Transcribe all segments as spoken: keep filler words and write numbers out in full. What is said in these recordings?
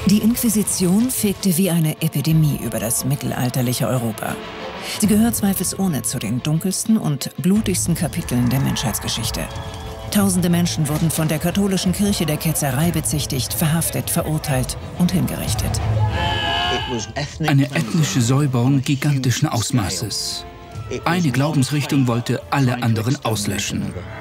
Die Inquisition fegte wie eine Epidemie über das mittelalterliche Europa. Sie gehört zweifelsohne zu den dunkelsten und blutigsten Kapiteln der Menschheitsgeschichte. Tausende Menschen wurden von der katholischen Kirche der Ketzerei bezichtigt, verhaftet, verurteilt und hingerichtet. Eine ethnische Säuberung gigantischen Ausmaßes. Eine Glaubensrichtung wollte alle anderen auslöschen.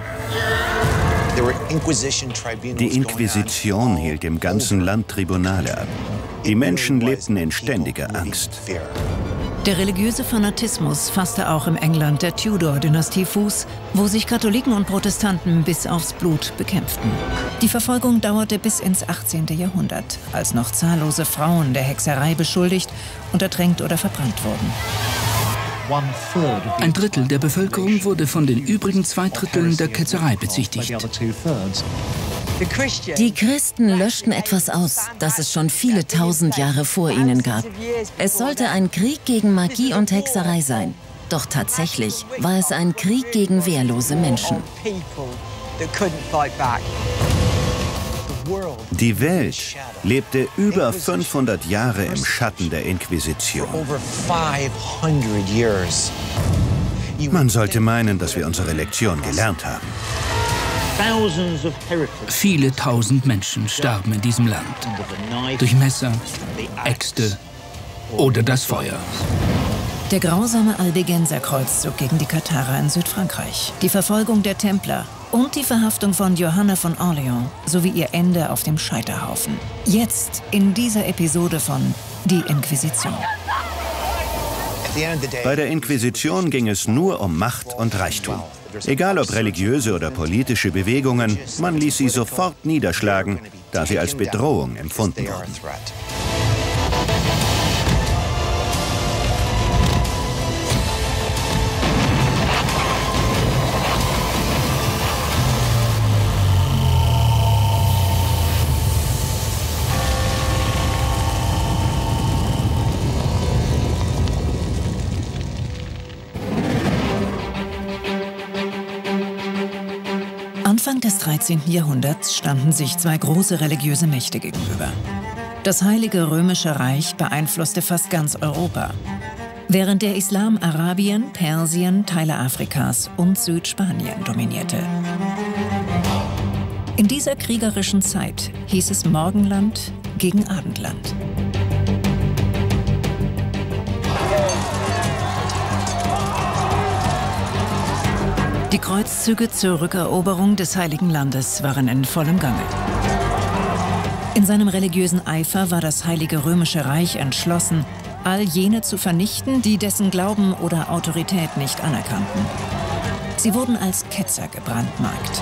Die Inquisition hielt im ganzen Land Tribunale ab. Die Menschen lebten in ständiger Angst. Der religiöse Fanatismus fasste auch im England der Tudor-Dynastie Fuß, wo sich Katholiken und Protestanten bis aufs Blut bekämpften. Die Verfolgung dauerte bis ins achtzehnte Jahrhundert, als noch zahllose Frauen der Hexerei beschuldigt, untertränkt oder verbrannt wurden. Ein Drittel der Bevölkerung wurde von den übrigen zwei Dritteln der Ketzerei bezichtigt. Die Christen löschten etwas aus, das es schon viele tausend Jahre vor ihnen gab. Es sollte ein Krieg gegen Magie und Hexerei sein. Doch tatsächlich war es ein Krieg gegen wehrlose Menschen. Die Welt lebte über fünfhundert Jahre im Schatten der Inquisition. Man sollte meinen, dass wir unsere Lektion gelernt haben. Viele tausend Menschen starben in diesem Land. Durch Messer, Äxte oder das Feuer. Der grausame Albigenserkreuzzug gegen die Katharer in Südfrankreich, die Verfolgung der Templer und die Verhaftung von Johanna von Orleans sowie ihr Ende auf dem Scheiterhaufen. Jetzt in dieser Episode von Die Inquisition. Bei der Inquisition ging es nur um Macht und Reichtum. Egal ob religiöse oder politische Bewegungen, man ließ sie sofort niederschlagen, da sie als Bedrohung empfunden wurden. Anfang des dreizehnten Jahrhunderts standen sich zwei große religiöse Mächte gegenüber. Das Heilige Römische Reich beeinflusste fast ganz Europa, während der Islam Arabien, Persien, Teile Afrikas und Südspanien dominierte. In dieser kriegerischen Zeit hieß es Morgenland gegen Abendland. Die Kreuzzüge zur Rückeroberung des Heiligen Landes waren in vollem Gange. In seinem religiösen Eifer war das Heilige Römische Reich entschlossen, all jene zu vernichten, die dessen Glauben oder Autorität nicht anerkannten. Sie wurden als Ketzer gebrandmarkt.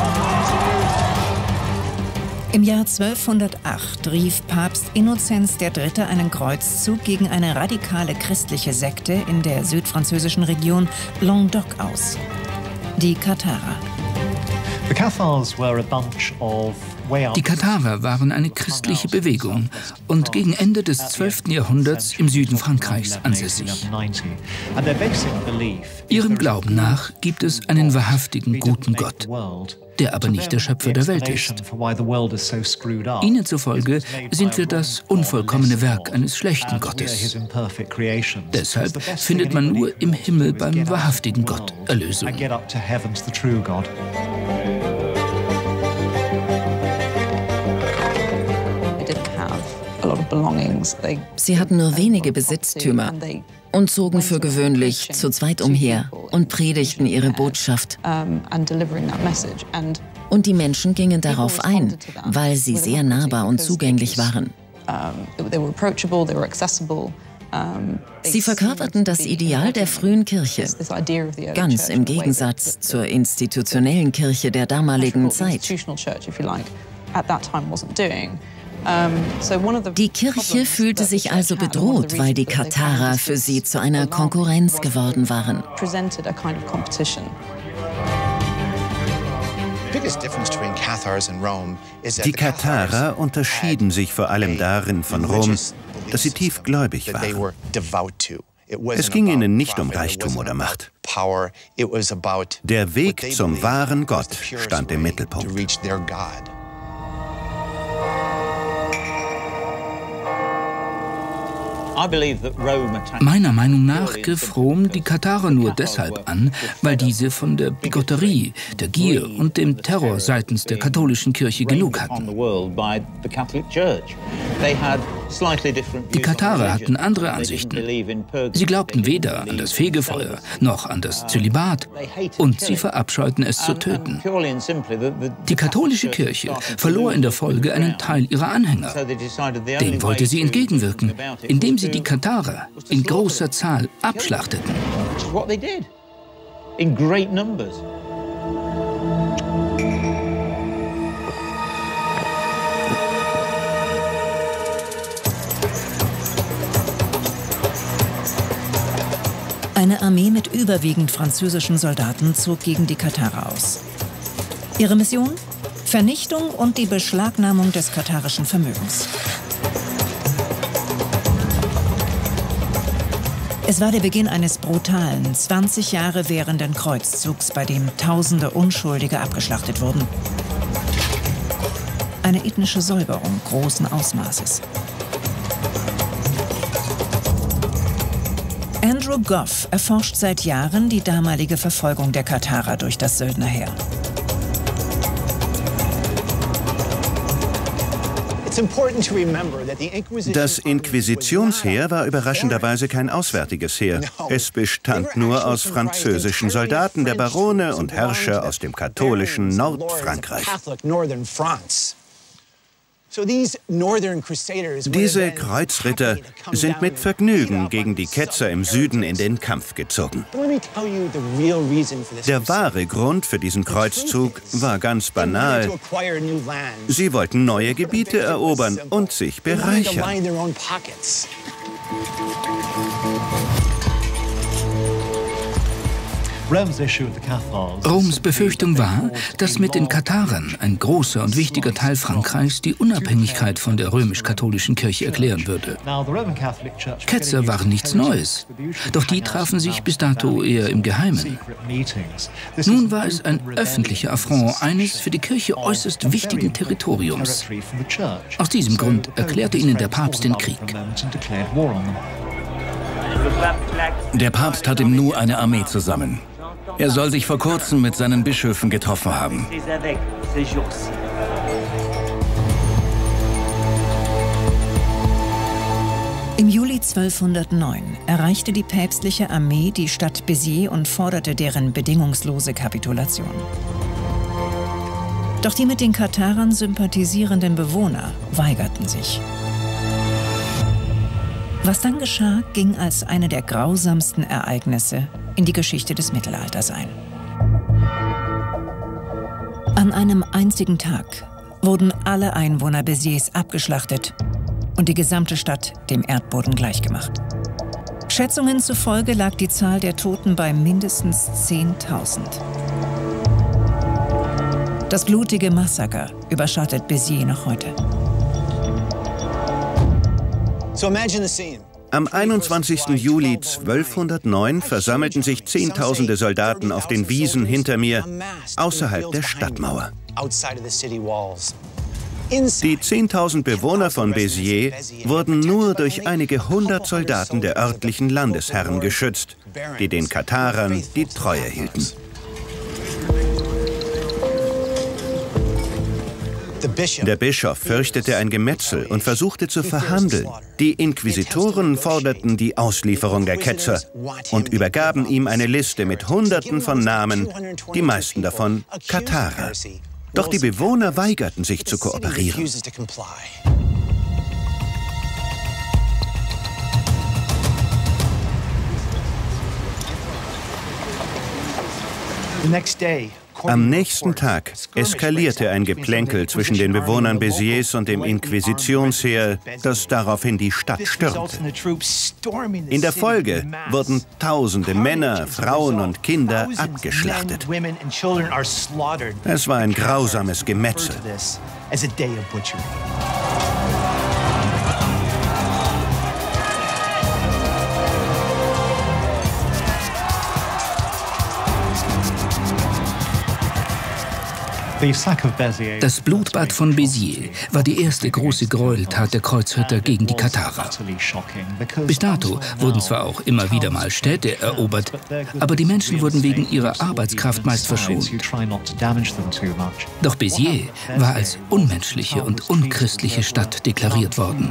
Im Jahr zwölfhundertacht rief Papst Innozenz der Dritte einen Kreuzzug gegen eine radikale christliche Sekte in der südfranzösischen Region Languedoc aus. Die Katharer. Die Katharer waren eine christliche Bewegung und gegen Ende des zwölften Jahrhunderts im Süden Frankreichs ansässig. Ihrem Glauben nach gibt es einen wahrhaftigen guten Gott, der aber nicht der Schöpfer der Welt ist. Ihnen zufolge sind wir das unvollkommene Werk eines schlechten Gottes. Deshalb findet man nur im Himmel beim wahrhaftigen Gott Erlösung. Sie hatten nur wenige Besitztümer und zogen für gewöhnlich zu zweit umher und predigten ihre Botschaft. Und die Menschen gingen darauf ein, weil sie sehr nahbar und zugänglich waren. Sie verkörperten das Ideal der frühen Kirche, ganz im Gegensatz zur institutionellen Kirche der damaligen Zeit. Die Kirche fühlte sich also bedroht, weil die Katharer für sie zu einer Konkurrenz geworden waren. Die Katharer unterschieden sich vor allem darin von Rom, dass sie tiefgläubig waren. Es ging ihnen nicht um Reichtum oder Macht. Der Weg zum wahren Gott stand im Mittelpunkt. Meiner Meinung nach griff Rom die Katharer nur deshalb an, weil diese von der Bigotterie, der Gier und dem Terror seitens der katholischen Kirche genug hatten. Die Katharer hatten andere Ansichten. Sie glaubten weder an das Fegefeuer noch an das Zölibat und sie verabscheuten es zu töten. Die katholische Kirche verlor in der Folge einen Teil ihrer Anhänger. Dem wollte sie entgegenwirken, indem sie die Katharer in großer Zahl abschlachteten. Eine Armee mit überwiegend französischen Soldaten zog gegen die Katharer aus. Ihre Mission? Vernichtung und die Beschlagnahmung des katharischen Vermögens. Es war der Beginn eines brutalen, zwanzig Jahre währenden Kreuzzugs, bei dem Tausende Unschuldige abgeschlachtet wurden. Eine ethnische Säuberung großen Ausmaßes. Andrew Goff erforscht seit Jahren die damalige Verfolgung der Katharer durch das Söldnerheer. Das Inquisitionsheer war überraschenderweise kein auswärtiges Heer. Es bestand nur aus französischen Soldaten der Barone und Herrscher aus dem katholischen Nordfrankreich. Diese Kreuzritter sind mit Vergnügen gegen die Ketzer im Süden in den Kampf gezogen. Der wahre Grund für diesen Kreuzzug war ganz banal. Sie wollten neue Gebiete erobern und sich bereichern. Roms Befürchtung war, dass mit den Katharern ein großer und wichtiger Teil Frankreichs die Unabhängigkeit von der römisch-katholischen Kirche erklären würde. Ketzer waren nichts Neues, doch die trafen sich bis dato eher im Geheimen. Nun war es ein öffentlicher Affront eines für die Kirche äußerst wichtigen Territoriums. Aus diesem Grund erklärte ihnen der Papst den Krieg. Der Papst hat im Nu eine Armee zusammen. Er soll sich vor kurzem mit seinen Bischöfen getroffen haben. Im Juli zwölfhundertneun erreichte die päpstliche Armee die Stadt Béziers und forderte deren bedingungslose Kapitulation. Doch die mit den Katharern sympathisierenden Bewohner weigerten sich. Was dann geschah, ging als eine der grausamsten Ereignisse in die Geschichte des Mittelalters ein. An einem einzigen Tag wurden alle Einwohner Béziers abgeschlachtet und die gesamte Stadt dem Erdboden gleichgemacht. Schätzungen zufolge lag die Zahl der Toten bei mindestens zehntausend. Das blutige Massaker überschattet Béziers noch heute. Am einundzwanzigsten Juli zwölfhundertneun versammelten sich Zehntausende Soldaten auf den Wiesen hinter mir, außerhalb der Stadtmauer. Die zehntausend Bewohner von Béziers wurden nur durch einige hundert Soldaten der örtlichen Landesherren geschützt, die den Katharern die Treue hielten. Der Bischof fürchtete ein Gemetzel und versuchte zu verhandeln. Die Inquisitoren forderten die Auslieferung der Ketzer und übergaben ihm eine Liste mit Hunderten von Namen, die meisten davon Katharer. Doch die Bewohner weigerten sich zu kooperieren. Am nächsten Tag eskalierte ein Geplänkel zwischen den Bewohnern Béziers und dem Inquisitionsheer, das daraufhin die Stadt stürmte. In der Folge wurden tausende Männer, Frauen und Kinder abgeschlachtet. Es war ein grausames Gemetzel. Das Blutbad von Béziers war die erste große Gräueltat der Kreuzritter gegen die Katharer. Bis dato wurden zwar auch immer wieder mal Städte erobert, aber die Menschen wurden wegen ihrer Arbeitskraft meist verschont. Doch Béziers war als unmenschliche und unchristliche Stadt deklariert worden.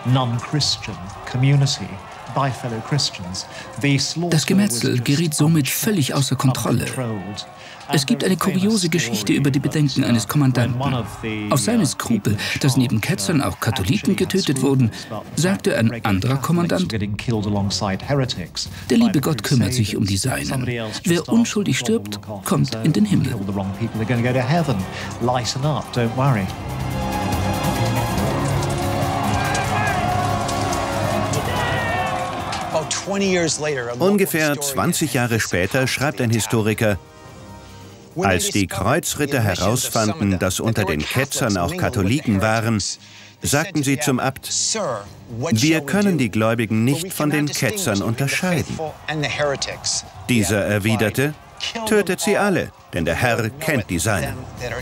Das Gemetzel geriet somit völlig außer Kontrolle. Es gibt eine kuriose Geschichte über die Bedenken eines Kommandanten. Auf seine Skrupel, dass neben Ketzern auch Katholiken getötet wurden, sagte ein anderer Kommandant: Der liebe Gott kümmert sich um die Seinen. Wer unschuldig stirbt, kommt in den Himmel. Ungefähr zwanzig Jahre später schreibt ein Historiker: Als die Kreuzritter herausfanden, dass unter den Ketzern auch Katholiken waren, sagten sie zum Abt: Wir können die Gläubigen nicht von den Ketzern unterscheiden. Dieser erwiderte: Tötet sie alle, denn der Herr kennt die Seinen.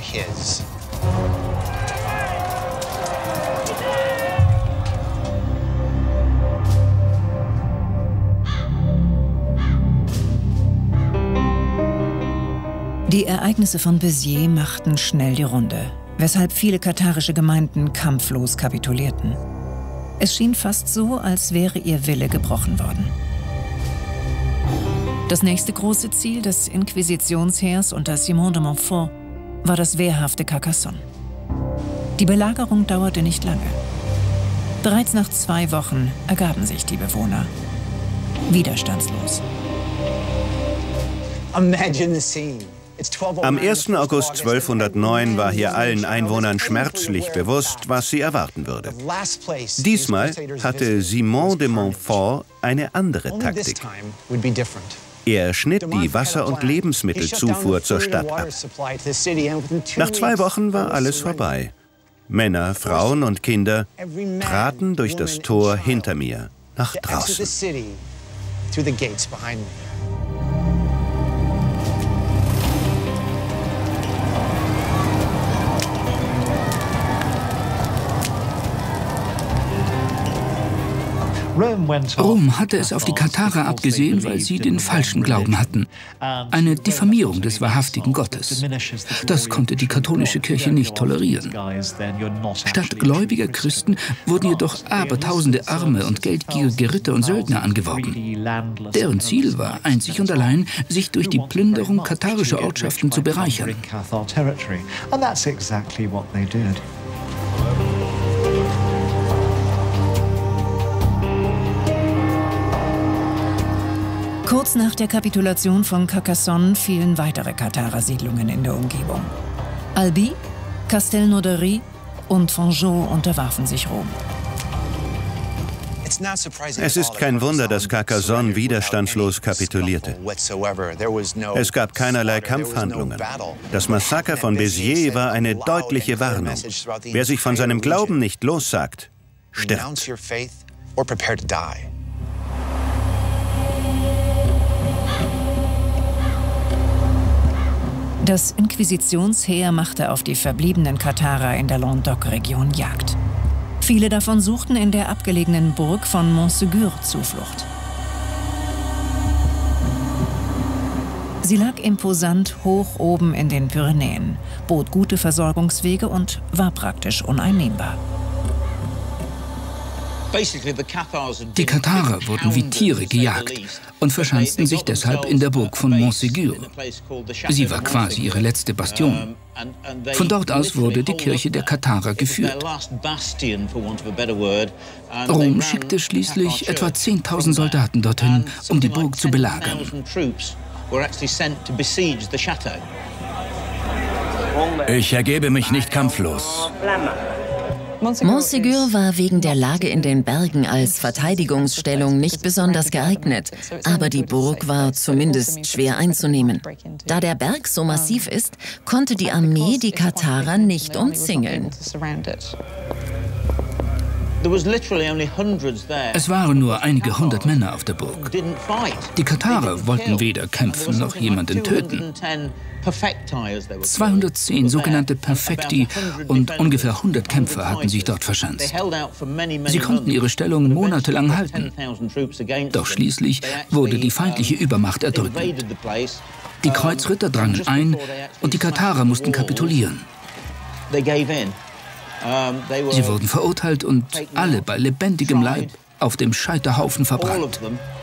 Die Ereignisse von Béziers machten schnell die Runde, weshalb viele katharische Gemeinden kampflos kapitulierten. Es schien fast so, als wäre ihr Wille gebrochen worden. Das nächste große Ziel des Inquisitionsheers unter Simon de Montfort war das wehrhafte Carcassonne. Die Belagerung dauerte nicht lange. Bereits nach zwei Wochen ergaben sich die Bewohner widerstandslos. Imagine the scene. Am ersten August zwölfhundertneun war hier allen Einwohnern schmerzlich bewusst, was sie erwarten würde. Diesmal hatte Simon de Montfort eine andere Taktik. Er schnitt die Wasser- und Lebensmittelzufuhr zur Stadt ab. Nach zwei Wochen war alles vorbei. Männer, Frauen und Kinder traten durch das Tor hinter mir nach draußen. Rom hatte es auf die Katharer abgesehen, weil sie den falschen Glauben hatten. Eine Diffamierung des wahrhaftigen Gottes. Das konnte die katholische Kirche nicht tolerieren. Statt gläubiger Christen wurden jedoch abertausende arme und geldgierige Ritter und Söldner angeworben. Deren Ziel war einzig und allein, sich durch die Plünderung katharischer Ortschaften zu bereichern. Kurz nach der Kapitulation von Carcassonne fielen weitere Katharer-Siedlungen in der Umgebung. Albi, Castelnaudary und Fanjeaux unterwarfen sich Rom. Es ist kein Wunder, dass Carcassonne widerstandslos kapitulierte. Es gab keinerlei Kampfhandlungen. Das Massaker von Béziers war eine deutliche Warnung. Wer sich von seinem Glauben nicht lossagt, stirbt. Das Inquisitionsheer machte auf die verbliebenen Katharer in der Languedoc-Region Jagd. Viele davon suchten in der abgelegenen Burg von Montségur Zuflucht. Sie lag imposant hoch oben in den Pyrenäen, bot gute Versorgungswege und war praktisch uneinnehmbar. Die Katharer wurden wie Tiere gejagt und verschanzten sich deshalb in der Burg von Montségur. Sie war quasi ihre letzte Bastion. Von dort aus wurde die Kirche der Katharer geführt. Rom schickte schließlich etwa zehntausend Soldaten dorthin, um die Burg zu belagern. Ich ergebe mich nicht kampflos. Montségur war wegen der Lage in den Bergen als Verteidigungsstellung nicht besonders geeignet, aber die Burg war zumindest schwer einzunehmen. Da der Berg so massiv ist, konnte die Armee die Katharer nicht umzingeln. Es waren nur einige hundert Männer auf der Burg. Die Katharer wollten weder kämpfen noch jemanden töten. zweihundertzehn sogenannte Perfekti und ungefähr hundert Kämpfer hatten sich dort verschanzt. Sie konnten ihre Stellung monatelang halten. Doch schließlich wurde die feindliche Übermacht erdrückend. Die Kreuzritter drangen ein und die Katharer mussten kapitulieren. Sie wurden verurteilt und alle bei lebendigem Leib auf dem Scheiterhaufen verbrannt.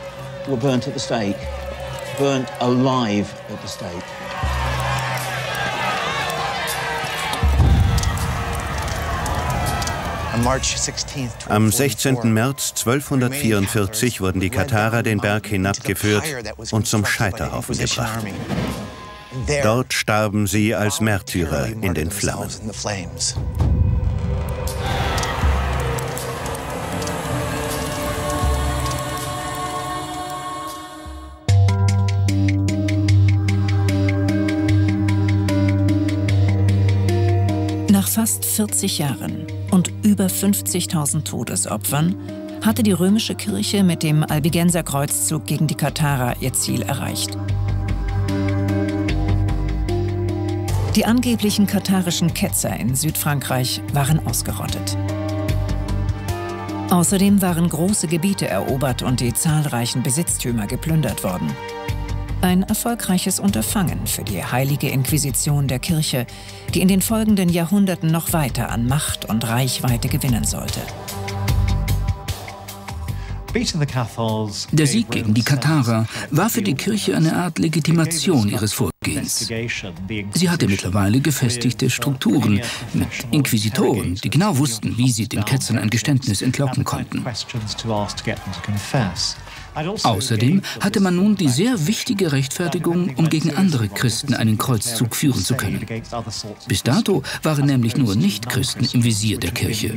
Am sechzehnten März zwölfhundertvierundvierzig wurden die Katharer den Berg hinabgeführt und zum Scheiterhaufen gebracht. Dort starben sie als Märtyrer in den Flammen. Nach fast vierzig Jahren und über fünfzigtausend Todesopfern hatte die römische Kirche mit dem Albigenser Kreuzzug gegen die Katharer ihr Ziel erreicht. Die angeblichen katharischen Ketzer in Südfrankreich waren ausgerottet. Außerdem waren große Gebiete erobert und die zahlreichen Besitztümer geplündert worden. Ein erfolgreiches Unterfangen für die heilige Inquisition der Kirche, die in den folgenden Jahrhunderten noch weiter an Macht und Reichweite gewinnen sollte. Der Sieg gegen die Katharer war für die Kirche eine Art Legitimation ihres Vorgehens. Sie hatte mittlerweile gefestigte Strukturen mit Inquisitoren, die genau wussten, wie sie den Ketzern ein Geständnis entlocken konnten. Außerdem hatte man nun die sehr wichtige Rechtfertigung, um gegen andere Christen einen Kreuzzug führen zu können. Bis dato waren nämlich nur Nichtchristen im Visier der Kirche.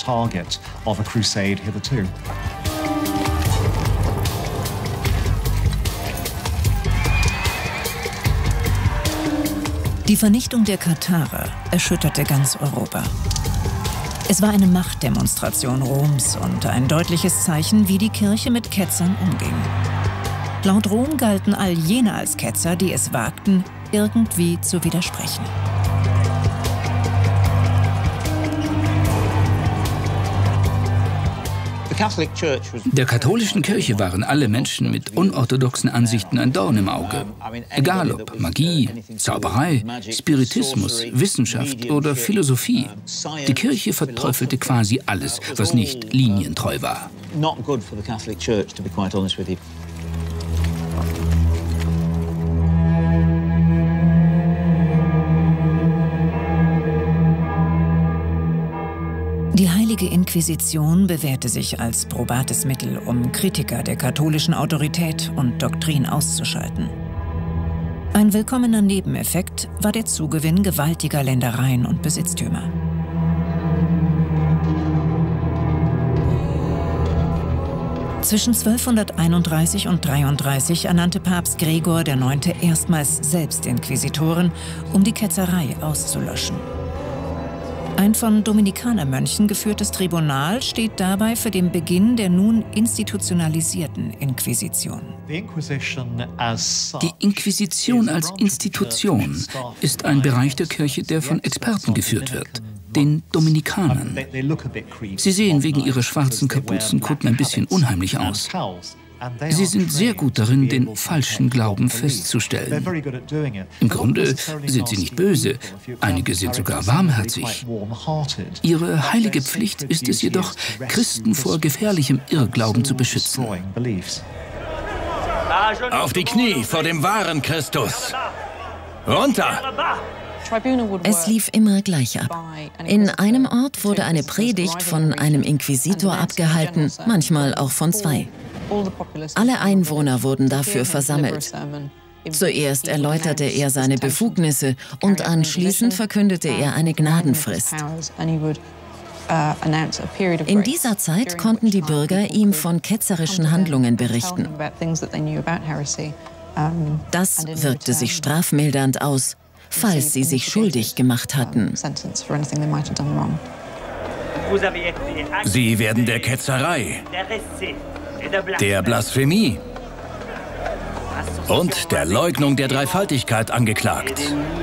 Die Vernichtung der Katharer erschütterte ganz Europa. Es war eine Machtdemonstration Roms und ein deutliches Zeichen, wie die Kirche mit Ketzern umging. Laut Rom galten all jene als Ketzer, die es wagten, irgendwie zu widersprechen. Der katholischen Kirche waren alle Menschen mit unorthodoxen Ansichten ein Dorn im Auge. Egal ob Magie, Zauberei, Spiritismus, Wissenschaft oder Philosophie. Die Kirche verteufelte quasi alles, was nicht linientreu war. Die Heilige Inquisition bewährte sich als probates Mittel, um Kritiker der katholischen Autorität und Doktrin auszuschalten. Ein willkommener Nebeneffekt war der Zugewinn gewaltiger Ländereien und Besitztümer. Zwischen zwölfhunderteinunddreißig und dreiunddreißig ernannte Papst Gregor der Neunte erstmals selbst Inquisitoren, um die Ketzerei auszulöschen. Ein von Dominikanermönchen geführtes Tribunal steht dabei für den Beginn der nun institutionalisierten Inquisition. Die Inquisition als Institution ist ein Bereich der Kirche, der von Experten geführt wird, den Dominikanern. Sie sehen wegen ihrer schwarzen Kapuzenkutten ein bisschen unheimlich aus. Sie sind sehr gut darin, den falschen Glauben festzustellen. Im Grunde sind sie nicht böse, einige sind sogar warmherzig. Ihre heilige Pflicht ist es jedoch, Christen vor gefährlichem Irrglauben zu beschützen. Auf die Knie vor dem wahren Christus! Runter! Es lief immer gleich ab. In einem Ort wurde eine Predigt von einem Inquisitor abgehalten, manchmal auch von zwei. Alle Einwohner wurden dafür versammelt. Zuerst erläuterte er seine Befugnisse und anschließend verkündete er eine Gnadenfrist. In dieser Zeit konnten die Bürger ihm von ketzerischen Handlungen berichten. Das wirkte sich strafmildernd aus, falls sie sich schuldig gemacht hatten. Sie werden der Ketzerei, der Blasphemie und der Leugnung der Dreifaltigkeit angeklagt.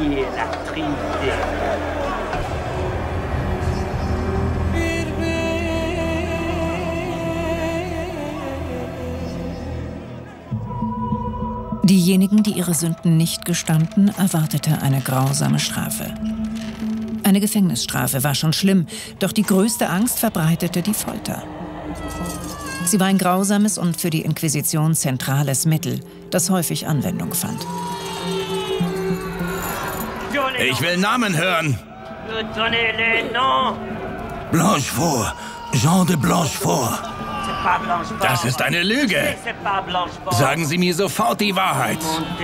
Diejenigen, die ihre Sünden nicht gestanden, erwartete eine grausame Strafe. Eine Gefängnisstrafe war schon schlimm, doch die größte Angst verbreitete die Folter. Sie war ein grausames und für die Inquisition zentrales Mittel, das häufig Anwendung fand. Ich will Namen hören. Blanchefort, Jean de Blanchefort. Das ist eine Lüge. Sagen Sie mir sofort die Wahrheit.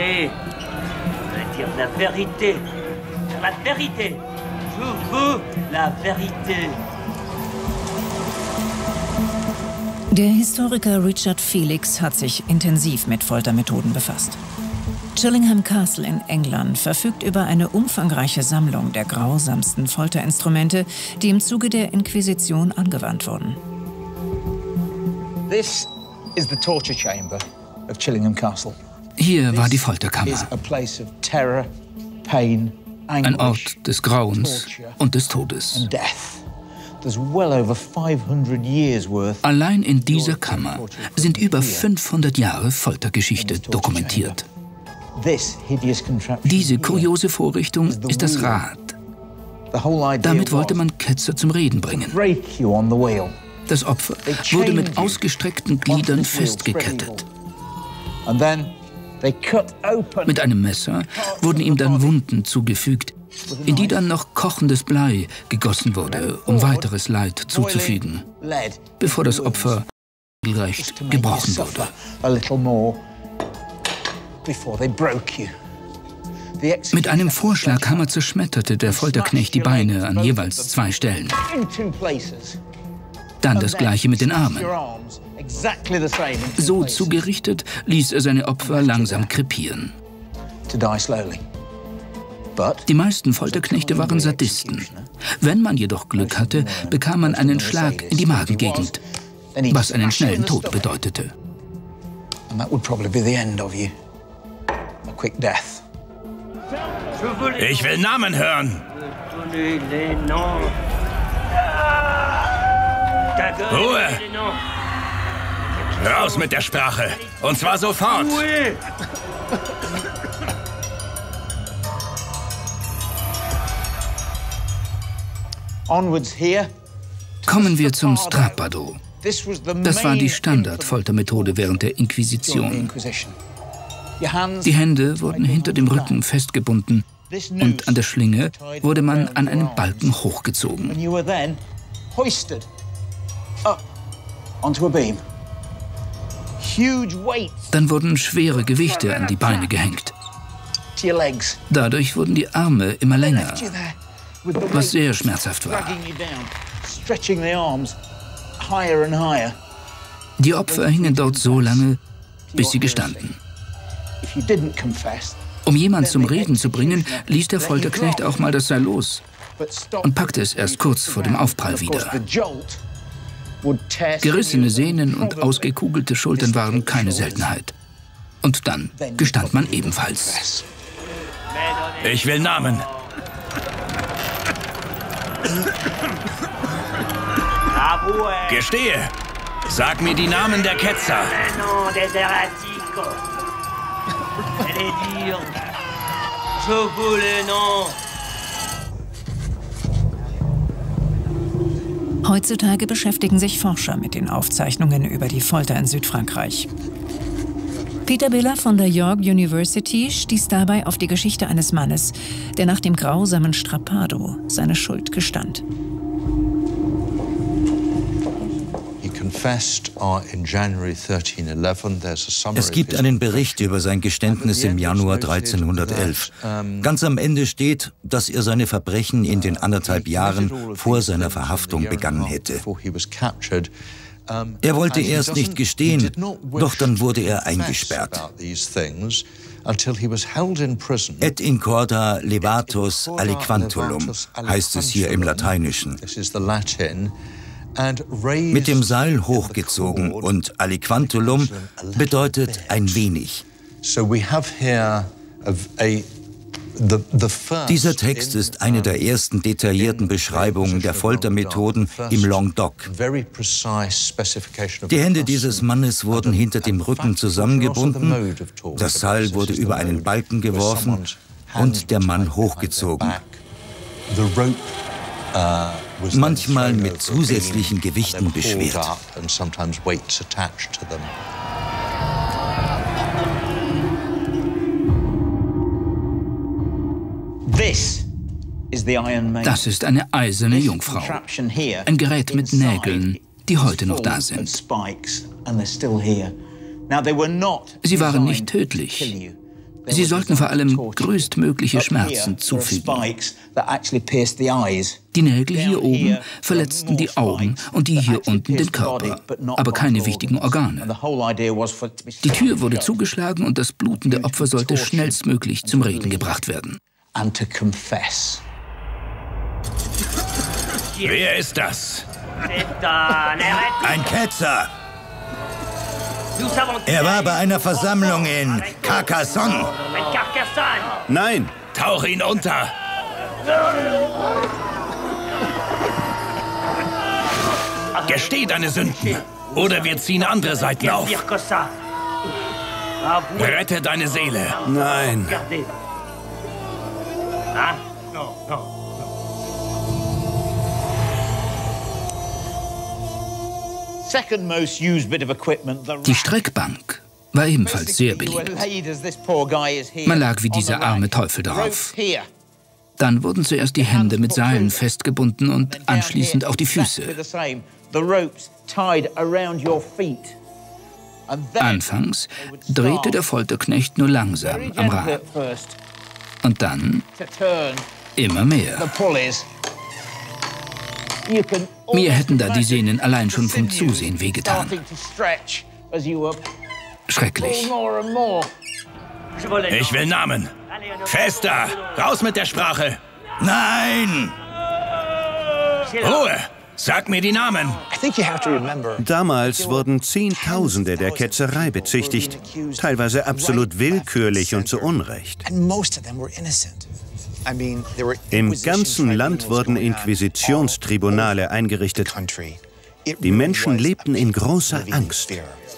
Der Historiker Richard Felix hat sich intensiv mit Foltermethoden befasst. Chillingham Castle in England verfügt über eine umfangreiche Sammlung der grausamsten Folterinstrumente, die im Zuge der Inquisition angewandt wurden. This is the torture chamber of Chillingham Castle. Hier war die Folterkammer. Ein Ort des Grauens und des Todes. Allein in dieser Kammer sind über fünfhundert Jahre Foltergeschichte dokumentiert. Diese kuriose Vorrichtung ist das Rad. Damit wollte man Ketzer zum Reden bringen. Das Opfer wurde mit ausgestreckten Gliedern festgekettet. Mit einem Messer wurden ihm dann Wunden zugefügt, in die dann noch kochendes Blei gegossen wurde, um weiteres Leid zuzufügen, bevor das Opfer regelrecht gebrochen wurde. Mit einem Vorschlaghammer zerschmetterte der Folterknecht die Beine an jeweils zwei Stellen. Dann das Gleiche mit den Armen. So zugerichtet ließ er seine Opfer langsam krepieren. Die meisten Folterknechte waren Sadisten. Wenn man jedoch Glück hatte, bekam man einen Schlag in die Magengegend, was einen schnellen Tod bedeutete. Ich will Namen hören. Ruhe! Raus mit der Sprache! Und zwar sofort! Kommen wir zum Strappado. Das war die Standardfoltermethode während der Inquisition. Die Hände wurden hinter dem Rücken festgebunden und an der Schlinge wurde man an einen Balken hochgezogen. Dann wurden schwere Gewichte an die Beine gehängt. Dadurch wurden die Arme immer länger, was sehr schmerzhaft war. Die Opfer hingen dort so lange, bis sie gestanden. Um jemanden zum Reden zu bringen, ließ der Folterknecht auch mal das Seil los und packte es erst kurz vor dem Aufprall wieder. Gerissene Sehnen und ausgekugelte Schultern waren keine Seltenheit. Und dann gestand man ebenfalls. Ich will Namen. Gestehe. Sag mir die Namen der Ketzer. Heutzutage beschäftigen sich Forscher mit den Aufzeichnungen über die Folter in Südfrankreich. Peter Biller von der York University stieß dabei auf die Geschichte eines Mannes, der nach dem grausamen Strappado seine Schuld gestand. Es gibt einen Bericht über sein Geständnis im Januar dreizehnhundertelf. Ganz am Ende steht, dass er seine Verbrechen in den anderthalb Jahren vor seiner Verhaftung begangen hätte. Er wollte erst nicht gestehen, doch dann wurde er eingesperrt. Et in corda levatus aliquantulum heißt es hier im Lateinischen. Mit dem Seil hochgezogen und aliquantulum bedeutet ein wenig. Dieser Text ist eine der ersten detaillierten Beschreibungen der Foltermethoden im Languedoc. Die Hände dieses Mannes wurden hinter dem Rücken zusammengebunden, das Seil wurde über einen Balken geworfen und der Mann hochgezogen. Manchmal mit zusätzlichen Gewichten beschwert. Das ist eine eiserne Jungfrau. Ein Gerät mit Nägeln, die heute noch da sind. Sie waren nicht tödlich. Sie sollten vor allem größtmögliche Schmerzen zufügen. Die Nägel hier oben verletzten die Augen und die hier unten den Körper, aber keine wichtigen Organe. Die Tür wurde zugeschlagen und das blutende Opfer sollte schnellstmöglich zum Reden gebracht werden. Wer ist das? Ein Ketzer! Er war bei einer Versammlung in Carcassonne. Nein! Tauch ihn unter! Gesteh deine Sünden, oder wir ziehen andere Seiten auf. Rette deine Seele. Nein! Die Streckbank war ebenfalls sehr beliebt. Man lag wie dieser arme Teufel darauf. Dann wurden zuerst die Hände mit Seilen festgebunden und anschließend auch die Füße. Anfangs drehte der Folterknecht nur langsam am Rad. Und dann immer mehr. Mir hätten da die Sehnen allein schon vom Zusehen wehgetan. Schrecklich. Ich will Namen. Fester, raus mit der Sprache. Nein! Ruhe, sag mir die Namen. Damals wurden Zehntausende der Ketzerei bezichtigt, teilweise absolut willkürlich und zu Unrecht. Im ganzen Land wurden Inquisitionstribunale eingerichtet. Die Menschen lebten in großer Angst.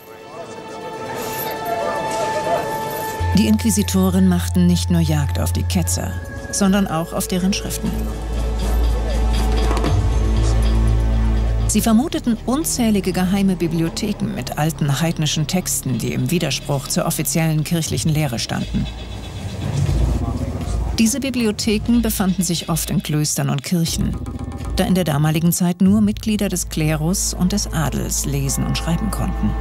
Die Inquisitoren machten nicht nur Jagd auf die Ketzer, sondern auch auf deren Schriften. Sie vermuteten unzählige geheime Bibliotheken mit alten heidnischen Texten, die im Widerspruch zur offiziellen kirchlichen Lehre standen. Diese Bibliotheken befanden sich oft in Klöstern und Kirchen, da in der damaligen Zeit nur Mitglieder des Klerus und des Adels lesen und schreiben konnten.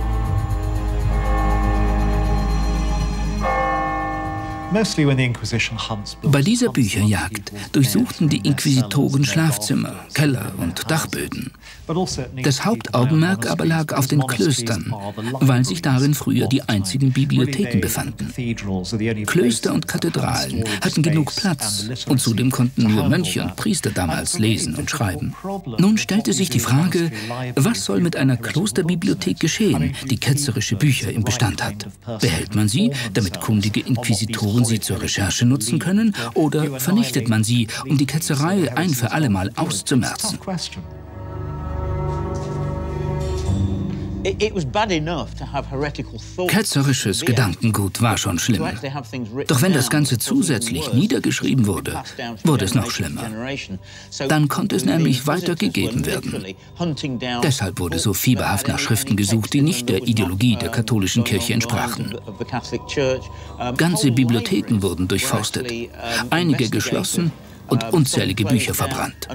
Bei dieser Bücherjagd durchsuchten die Inquisitoren Schlafzimmer, Keller und Dachböden. Das Hauptaugenmerk aber lag auf den Klöstern, weil sich darin früher die einzigen Bibliotheken befanden. Klöster und Kathedralen hatten genug Platz und zudem konnten nur Mönche und Priester damals lesen und schreiben. Nun stellte sich die Frage, was soll mit einer Klosterbibliothek geschehen, die ketzerische Bücher im Bestand hat? Behält man sie, damit kundige Inquisitoren sie zur Recherche nutzen können, oder vernichtet man sie, um die Ketzerei ein für alle Mal auszumerzen? Ketzerisches Gedankengut war schon schlimm. Doch wenn das Ganze zusätzlich niedergeschrieben wurde, wurde es noch schlimmer. Dann konnte es nämlich weitergegeben werden. Deshalb wurde so fieberhaft nach Schriften gesucht, die nicht der Ideologie der katholischen Kirche entsprachen. Ganze Bibliotheken wurden durchforstet, einige geschlossen und unzählige Bücher verbrannt.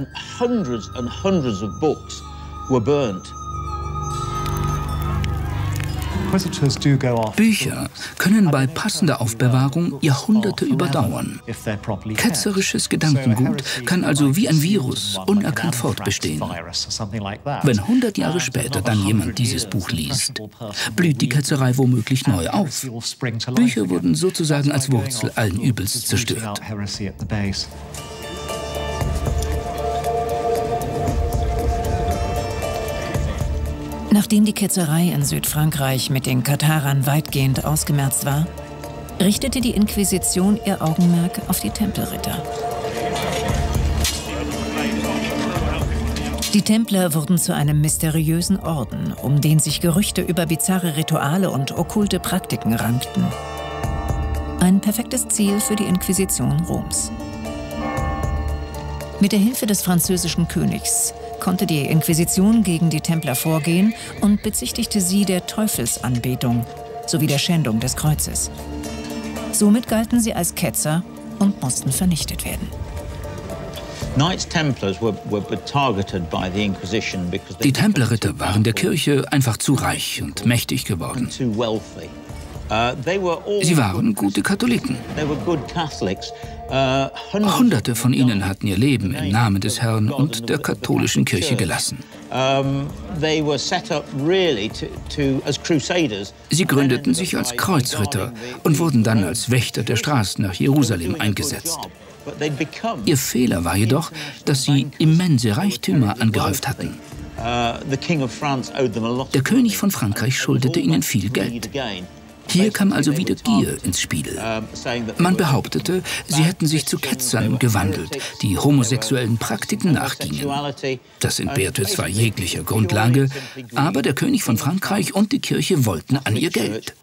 Bücher können bei passender Aufbewahrung Jahrhunderte überdauern. Ketzerisches Gedankengut kann also wie ein Virus unerkannt fortbestehen. Wenn hundert Jahre später dann jemand dieses Buch liest, blüht die Ketzerei womöglich neu auf. Bücher wurden sozusagen als Wurzel allen Übels zerstört. Nachdem die Ketzerei in Südfrankreich mit den Katharern weitgehend ausgemerzt war, richtete die Inquisition ihr Augenmerk auf die Tempelritter. Die Templer wurden zu einem mysteriösen Orden, um den sich Gerüchte über bizarre Rituale und okkulte Praktiken rankten. Ein perfektes Ziel für die Inquisition Roms. Mit der Hilfe des französischen Königs konnte die Inquisition gegen die Templer vorgehen und bezichtigte sie der Teufelsanbetung sowie der Schändung des Kreuzes. Somit galten sie als Ketzer und mussten vernichtet werden. Die Templerritter waren der Kirche einfach zu reich und mächtig geworden. Sie waren gute Katholiken. Hunderte von ihnen hatten ihr Leben im Namen des Herrn und der katholischen Kirche gelassen. Sie gründeten sich als Kreuzritter und wurden dann als Wächter der Straßen nach Jerusalem eingesetzt. Ihr Fehler war jedoch, dass sie immense Reichtümer angehäuft hatten. Der König von Frankreich schuldete ihnen viel Geld. Hier kam also wieder Gier ins Spiel. Man behauptete, sie hätten sich zu Ketzern gewandelt, die homosexuellen Praktiken nachgingen. Das entbehrte zwar jeglicher Grundlage, aber der König von Frankreich und die Kirche wollten an ihr Geld.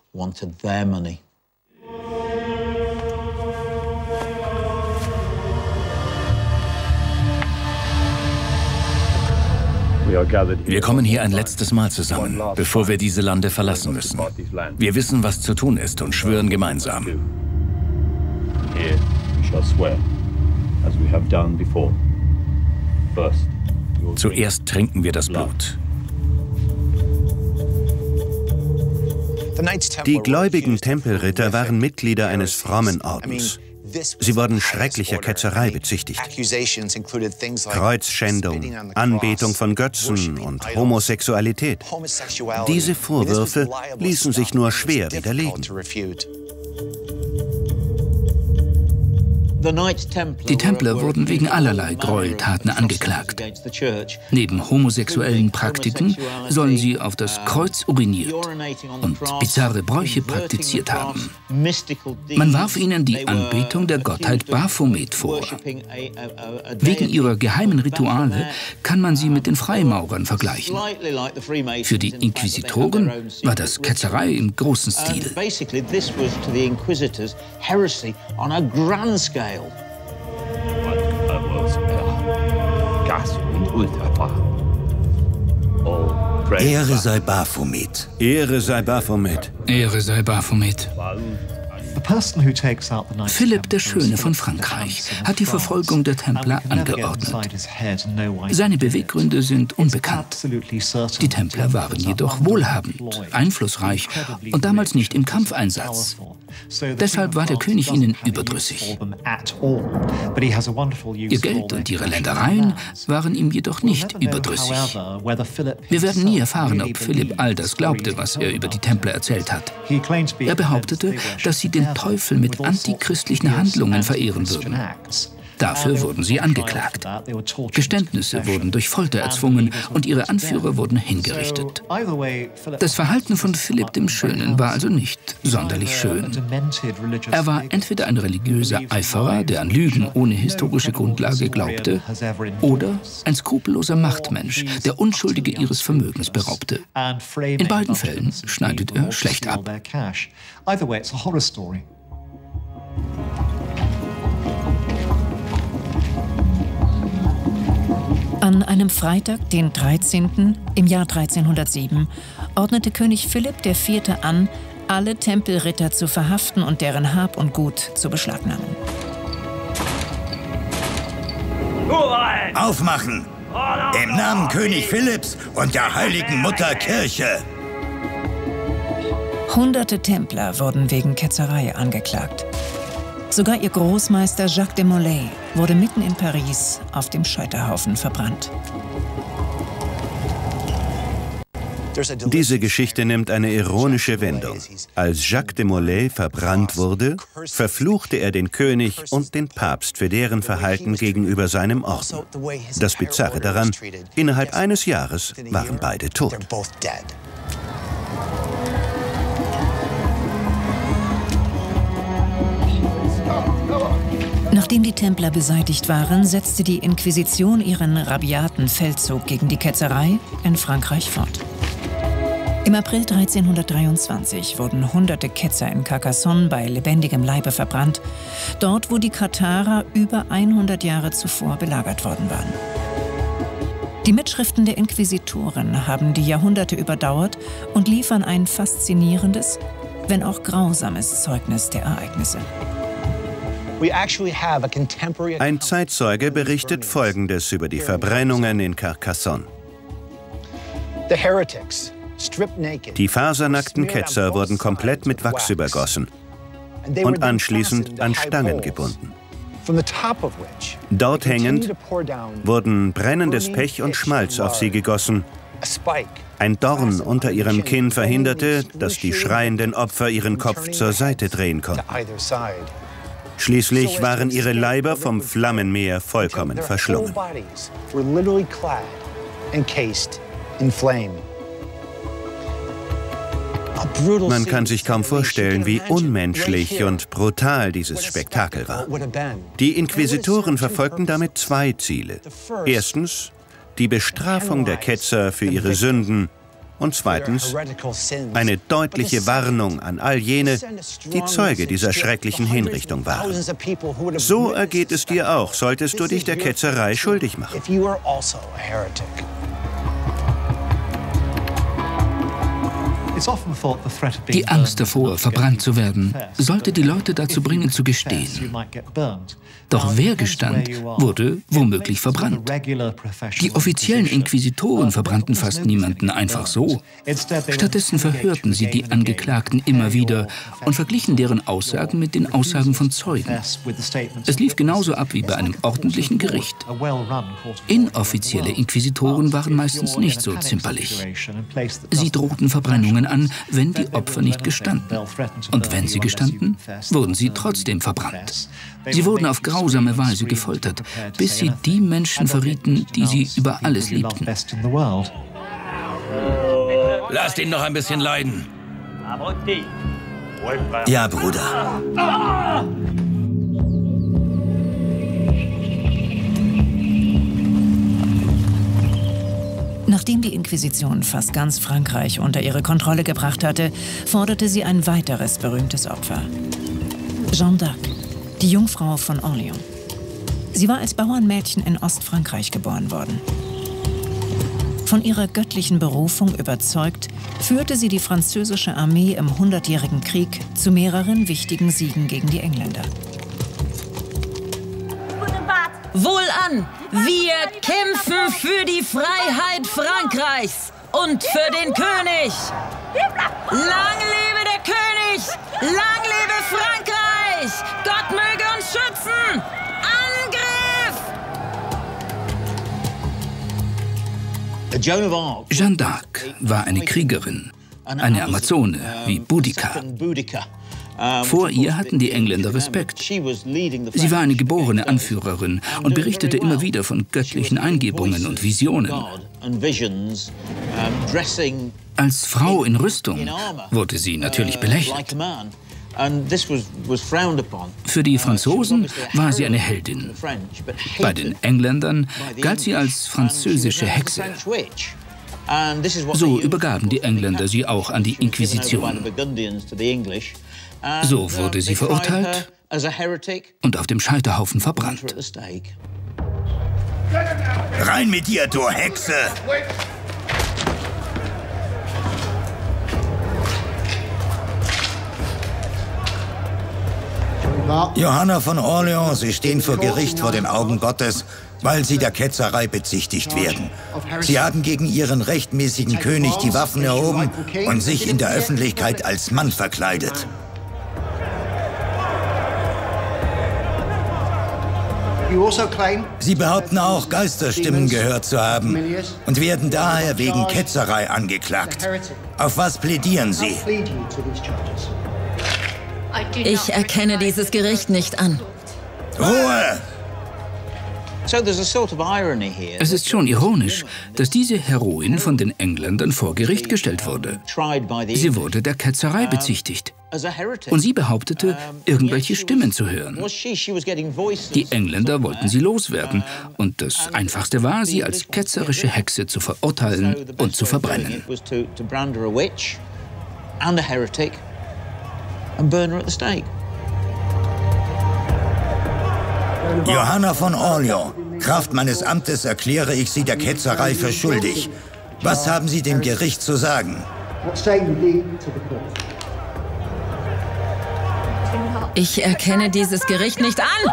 Wir kommen hier ein letztes Mal zusammen, bevor wir diese Lande verlassen müssen. Wir wissen, was zu tun ist und schwören gemeinsam. Zuerst trinken wir das Blut. Die gläubigen Tempelritter waren Mitglieder eines frommen Ordens. Sie wurden schrecklicher Ketzerei bezichtigt. Kreuzschändung, Anbetung von Götzen und Homosexualität. Diese Vorwürfe ließen sich nur schwer widerlegen. Die Templer wurden wegen allerlei Gräueltaten angeklagt. Neben homosexuellen Praktiken sollen sie auf das Kreuz uriniert und bizarre Bräuche praktiziert haben. Man warf ihnen die Anbetung der Gottheit Baphomet vor. Wegen ihrer geheimen Rituale kann man sie mit den Freimaurern vergleichen. Für die Inquisitoren war das Ketzerei im großen Stil. Ehre sei Baphomet. Ehre sei Baphomet. Ehre sei Baphomet. Philipp der Schöne von Frankreich hat die Verfolgung der Templer angeordnet. Seine Beweggründe sind unbekannt. Die Templer waren jedoch wohlhabend, einflussreich und damals nicht im Kampfeinsatz. Deshalb war der König ihnen überdrüssig. Ihr Geld und ihre Ländereien waren ihm jedoch nicht überdrüssig. Wir werden nie erfahren, ob Philipp all das glaubte, was er über die Templer erzählt hat. Er behauptete, dass sie den Teufel mit antichristlichen Handlungen verehren würden. Dafür wurden sie angeklagt. Geständnisse wurden durch Folter erzwungen und ihre Anführer wurden hingerichtet. Das Verhalten von Philipp dem Schönen war also nicht sonderlich schön. Er war entweder ein religiöser Eiferer, der an Lügen ohne historische Grundlage glaubte, oder ein skrupelloser Machtmensch, der Unschuldige ihres Vermögens beraubte. In beiden Fällen schneidet er schlecht ab. An einem Freitag, den dreizehnten im Jahr dreizehnhundertsieben, ordnete König Philipp der Vierte an, alle Tempelritter zu verhaften und deren Hab und Gut zu beschlagnahmen. Aufmachen! Im Namen König Philipps und der heiligen Mutter Kirche! Hunderte Templer wurden wegen Ketzerei angeklagt. Sogar ihr Großmeister Jacques de Molay wurde mitten in Paris auf dem Scheiterhaufen verbrannt. Diese Geschichte nimmt eine ironische Wendung. Als Jacques de Molay verbrannt wurde, verfluchte er den König und den Papst für deren Verhalten gegenüber seinem Orden. Das Bizarre daran, innerhalb eines Jahres waren beide tot. Nachdem die Templer beseitigt waren, setzte die Inquisition ihren rabiaten Feldzug gegen die Ketzerei in Frankreich fort. Im April dreizehnhundertdreiundzwanzig wurden hunderte Ketzer in Carcassonne bei lebendigem Leibe verbrannt, dort wo die Katharer über hundert Jahre zuvor belagert worden waren. Die Mitschriften der Inquisitoren haben die Jahrhunderte überdauert und liefern ein faszinierendes, wenn auch grausames Zeugnis der Ereignisse. Ein Zeitzeuge berichtet Folgendes über die Verbrennungen in Carcassonne. Die fasernackten Ketzer wurden komplett mit Wachs übergossen und anschließend an Stangen gebunden. Dort hängend wurden brennendes Pech und Schmalz auf sie gegossen. Ein Dorn unter ihrem Kinn verhinderte, dass die schreienden Opfer ihren Kopf zur Seite drehen konnten. Schließlich waren ihre Leiber vom Flammenmeer vollkommen verschlungen. Man kann sich kaum vorstellen, wie unmenschlich und brutal dieses Spektakel war. Die Inquisitoren verfolgten damit zwei Ziele. Erstens die Bestrafung der Ketzer für ihre Sünden und zweitens eine deutliche Warnung an all jene, die Zeuge dieser schrecklichen Hinrichtung waren. So ergeht es dir auch, solltest du dich der Ketzerei schuldig machen. Die Angst davor, verbrannt zu werden, sollte die Leute dazu bringen, zu gestehen. Doch wer gestand, wurde womöglich verbrannt. Die offiziellen Inquisitoren verbrannten fast niemanden einfach so. Stattdessen verhörten sie die Angeklagten immer wieder und verglichen deren Aussagen mit den Aussagen von Zeugen. Es lief genauso ab wie bei einem ordentlichen Gericht. Inoffizielle Inquisitoren waren meistens nicht so zimperlich. Sie drohten Verbrennungen an, wenn die Opfer nicht gestanden. Und wenn sie gestanden, wurden sie trotzdem verbrannt. Sie wurden auf grausame Weise gefoltert, bis sie die Menschen verrieten, die sie über alles liebten. Lasst ihn noch ein bisschen leiden. Ja, Bruder. Nachdem die Inquisition fast ganz Frankreich unter ihre Kontrolle gebracht hatte, forderte sie ein weiteres berühmtes Opfer. Jeanne d'Arc, die Jungfrau von Orléans. Sie war als Bauernmädchen in Ostfrankreich geboren worden. Von ihrer göttlichen Berufung überzeugt, führte sie die französische Armee im Hundertjährigen Krieg zu mehreren wichtigen Siegen gegen die Engländer. Wohlan! Wir kämpfen für die Freiheit Frankreichs und für den König! Lang lebe der König! Lang lebe Frankreich! Gott möge uns schützen! Angriff! Jeanne d'Arc war eine Kriegerin, eine Amazone wie Boudica. Vor ihr hatten die Engländer Respekt. Sie war eine geborene Anführerin und berichtete immer wieder von göttlichen Eingebungen und Visionen. Als Frau in Rüstung wurde sie natürlich belächelt. Für die Franzosen war sie eine Heldin. Bei den Engländern galt sie als französische Hexe. So übergaben die Engländer sie auch an die Inquisition. So wurde sie verurteilt und auf dem Scheiterhaufen verbrannt. Rein mit dir, du Hexe! Johanna von Orleans, Sie stehen vor Gericht vor den Augen Gottes, weil Sie der Ketzerei bezichtigt werden. Sie haben gegen Ihren rechtmäßigen König die Waffen erhoben und sich in der Öffentlichkeit als Mann verkleidet. Sie behaupten auch, Geisterstimmen gehört zu haben und werden daher wegen Ketzerei angeklagt. Auf was plädieren Sie? Ich erkenne dieses Gericht nicht an. Ruhe! Es ist schon ironisch, dass diese Heroin von den Engländern vor Gericht gestellt wurde. Sie wurde der Ketzerei bezichtigt. Und sie behauptete, irgendwelche Stimmen zu hören. Die Engländer wollten sie loswerden. Und das Einfachste war, sie als ketzerische Hexe zu verurteilen und zu verbrennen. Johanna von Orleans, Kraft meines Amtes erkläre ich Sie der Ketzerei für schuldig. Was haben Sie dem Gericht zu sagen? Ich erkenne dieses Gericht nicht an!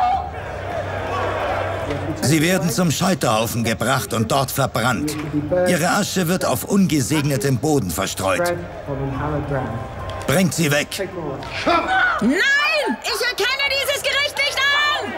Sie werden zum Scheiterhaufen gebracht und dort verbrannt. Ihre Asche wird auf ungesegnetem Boden verstreut. Bringt sie weg! Nein! Ich erkenne dieses Gericht nicht an!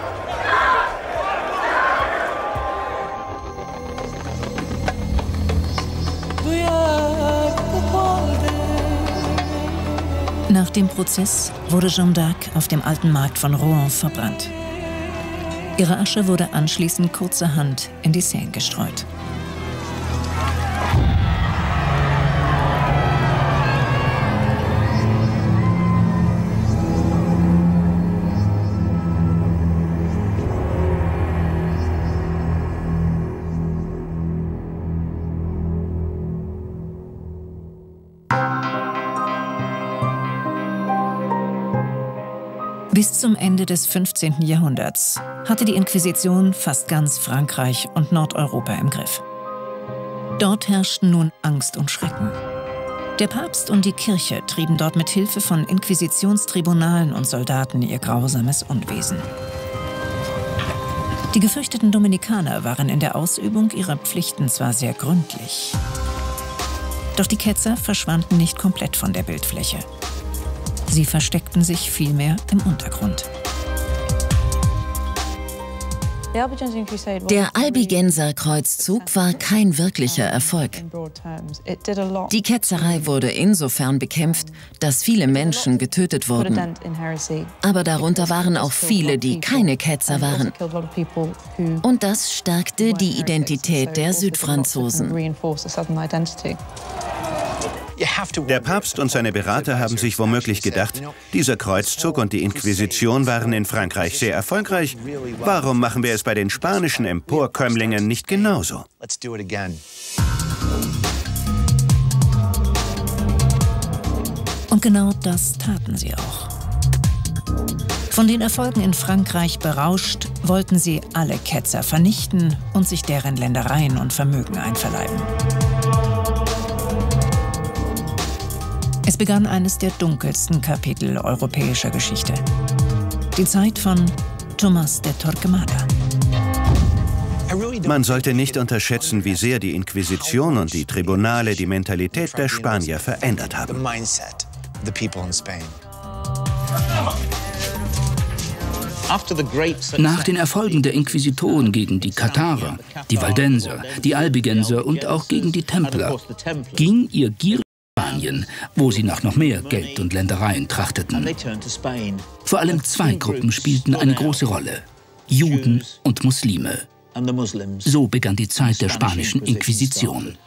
Nach dem Prozess wurde Jeanne d'Arc auf dem alten Markt von Rouen verbrannt. Ihre Asche wurde anschließend kurzerhand in die Seine gestreut. Bis zum Ende des fünfzehnten Jahrhunderts hatte die Inquisition fast ganz Frankreich und Nordeuropa im Griff. Dort herrschten nun Angst und Schrecken. Der Papst und die Kirche trieben dort mit Hilfe von Inquisitionstribunalen und Soldaten ihr grausames Unwesen. Die gefürchteten Dominikaner waren in der Ausübung ihrer Pflichten zwar sehr gründlich, doch die Ketzer verschwanden nicht komplett von der Bildfläche. Sie versteckten sich vielmehr im Untergrund. Der Albigenser Kreuzzug war kein wirklicher Erfolg. Die Ketzerei wurde insofern bekämpft, dass viele Menschen getötet wurden. Aber darunter waren auch viele, die keine Ketzer waren. Und das stärkte die Identität der Südfranzosen. Der Papst und seine Berater haben sich womöglich gedacht, dieser Kreuzzug und die Inquisition waren in Frankreich sehr erfolgreich. Warum machen wir es bei den spanischen Emporkömmlingen nicht genauso? Und genau das taten sie auch. Von den Erfolgen in Frankreich berauscht, wollten sie alle Ketzer vernichten und sich deren Ländereien und Vermögen einverleiben. Es begann eines der dunkelsten Kapitel europäischer Geschichte. Die Zeit von Tomás de Torquemada. Man sollte nicht unterschätzen, wie sehr die Inquisition und die Tribunale die Mentalität der Spanier verändert haben. Nach den Erfolgen der Inquisitoren gegen die Katharer, die Waldenser, die Albigenser und auch gegen die Templer ging ihr Gier Spanien, wo sie nach noch mehr Geld und Ländereien trachteten. Vor allem zwei Gruppen spielten eine große Rolle: Juden und Muslime. So begann die Zeit der spanischen Inquisition.